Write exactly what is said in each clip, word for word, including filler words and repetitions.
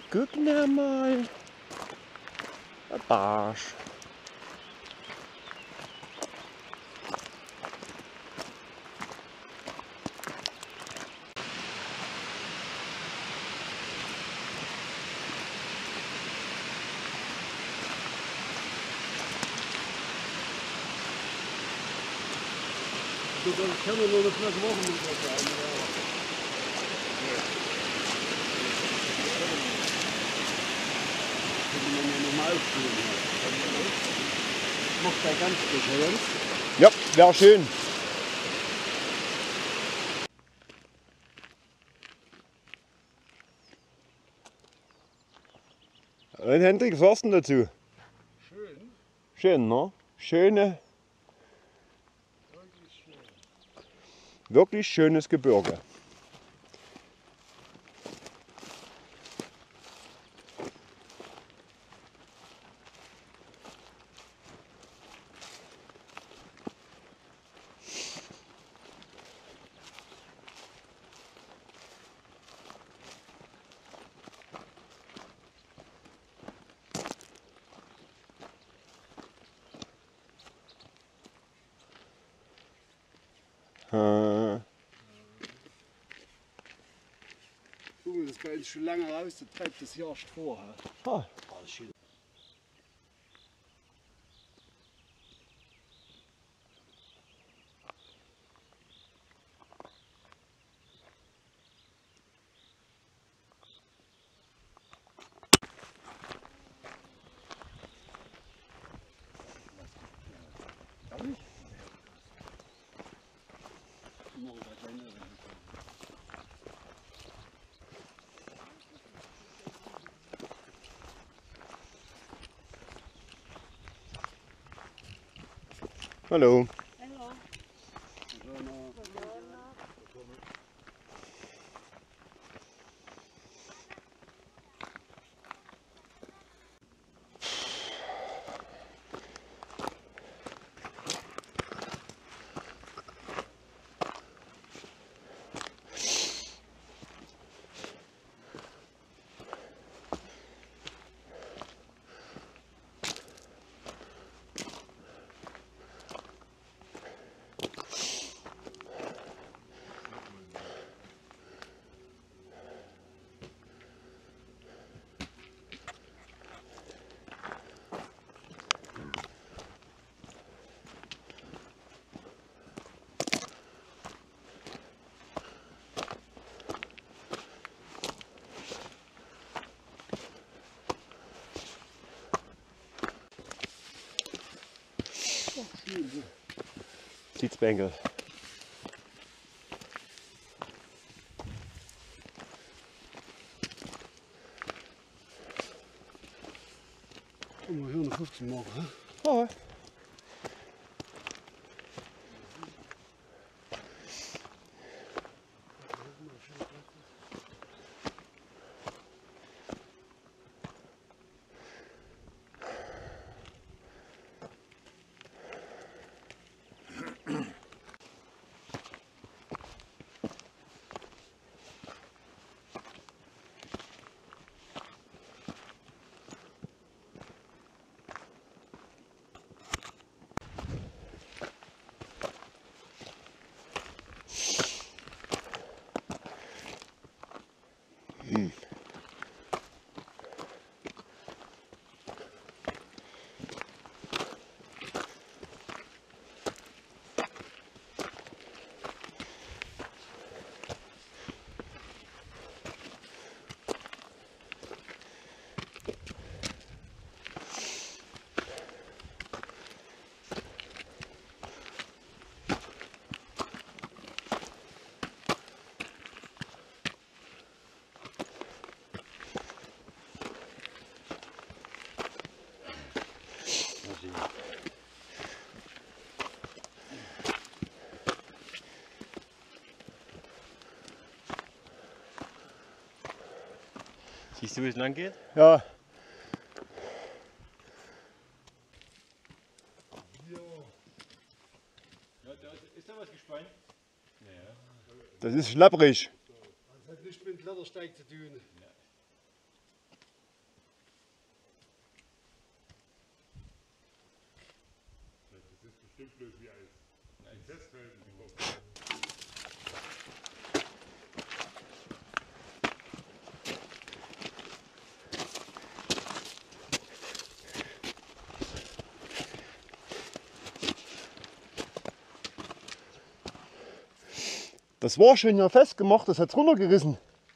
Guck na mal. Ein Barsch. Das kann man nur noch nicht machen mit was sein. Das kann man ja normal spielen. Macht er ganz frisch, Jens? Ja, wäre schön. Und Hendrik, was sagst du denn dazu? Schön. Schön, ne? Schöne, Wirklich schön. wirklich schönes Gebirge. Äh, Guck mal, das ist bei uns schon lange raus, das treibt das Jahr vor. ah. Hallo. Hallo. Sitzbänkel. Guck mal, hier eine fünfzehn Mark, hä? Ah. Hm. Siehst du, wie es lang geht? Ja, Ja. Ja, da ist, ist da was gespannt? Ja. das ist schlapprig. Das hat nichts mit dem Klettersteig zu tun. Klingt bloß wie Eis. Ein Festhalten im Kopf. Das war schon ja festgemacht, das hat es runtergerissen.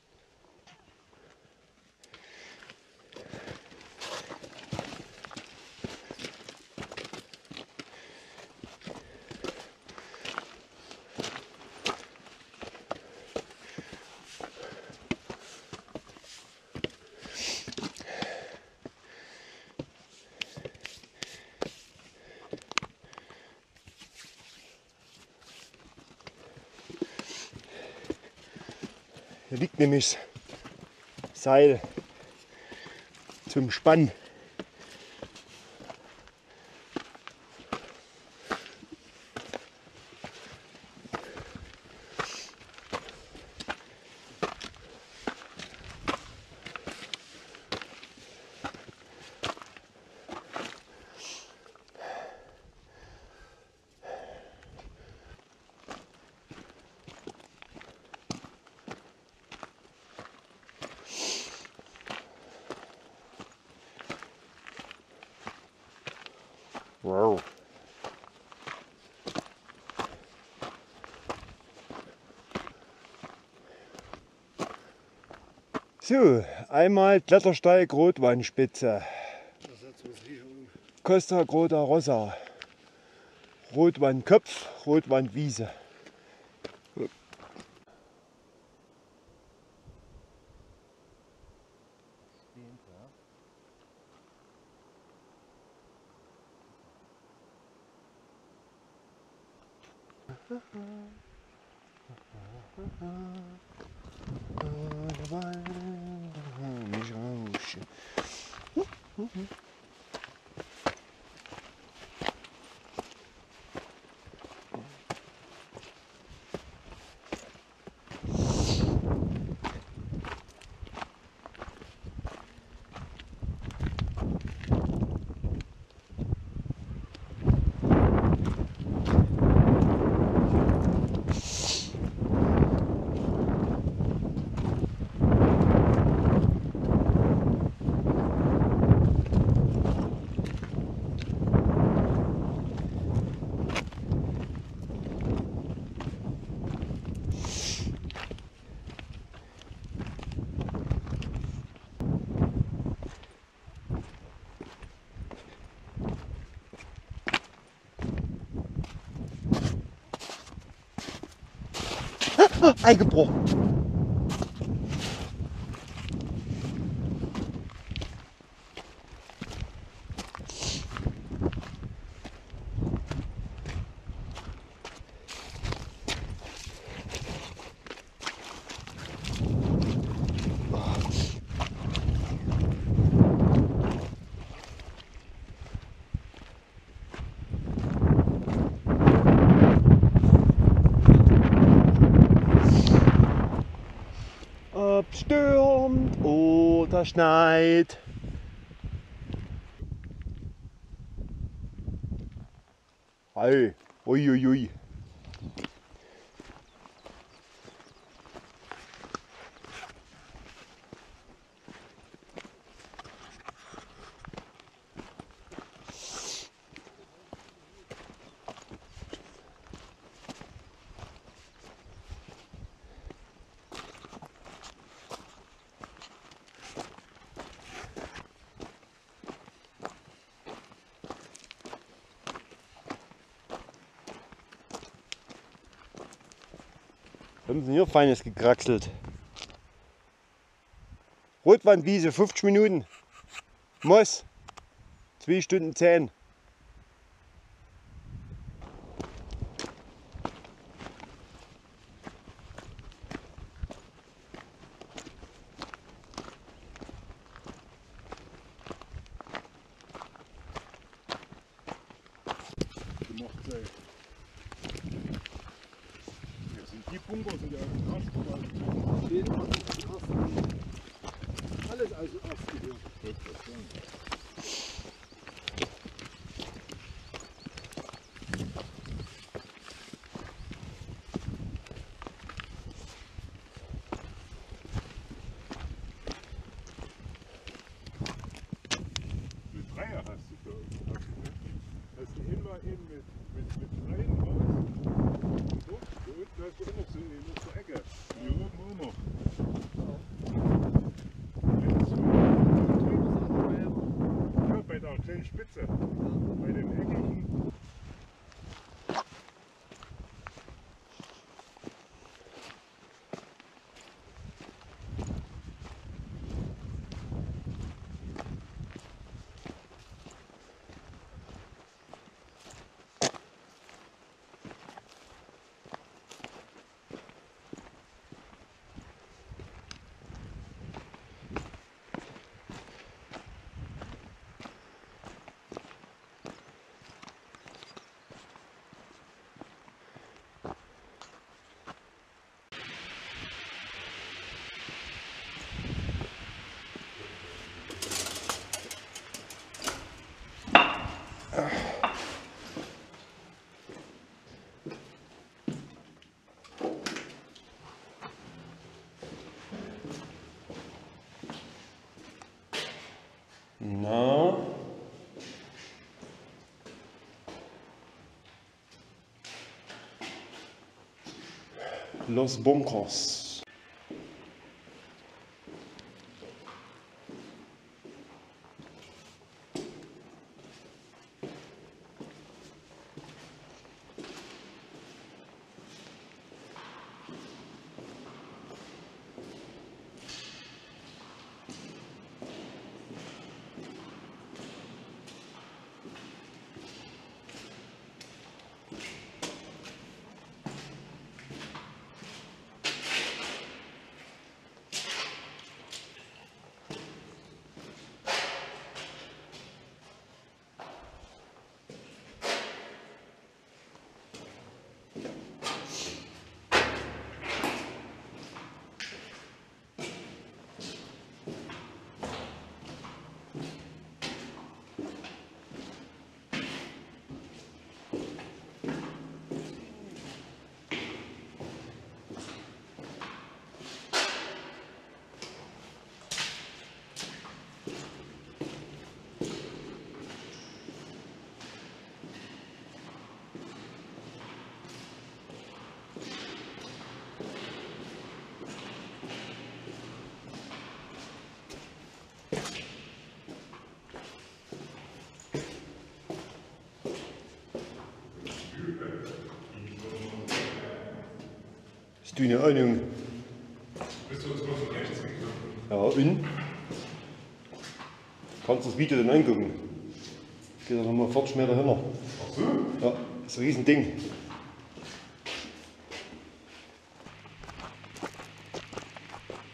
Hier liegt nämlich das Seil zum Spannen. Wow. So, einmal Klettersteig Rotweinspitze, Das hat so sicher um. Costa Groda Rossa, Rotweinkopf, Rotweinwiese. Mich raus. Eingebrochen. Ob stürmt oder schneit. Hey, uiuiui. Ui, ui. Haben sie hier Feines gekraxelt. Rotweinwiese, fünfzig Minuten. Moss, zwei Stunden zehn. Gemacht sei. Hier sind die Bunker, sind ja im Arschverwaltung. Jeden Tag ist ein Ast. Alles also Ast gehört. Los Bunkers. Hast du eine Ahnung? Bist du uns bloß von rechts gekommen? Ja, und? Kannst du das Video dann angucken? Geht doch nochmal vierzig Meter hin. Ach so? Ja, das ist ein Riesending.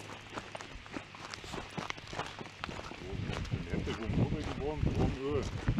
Im Hintergrund wurde geworden, Öl.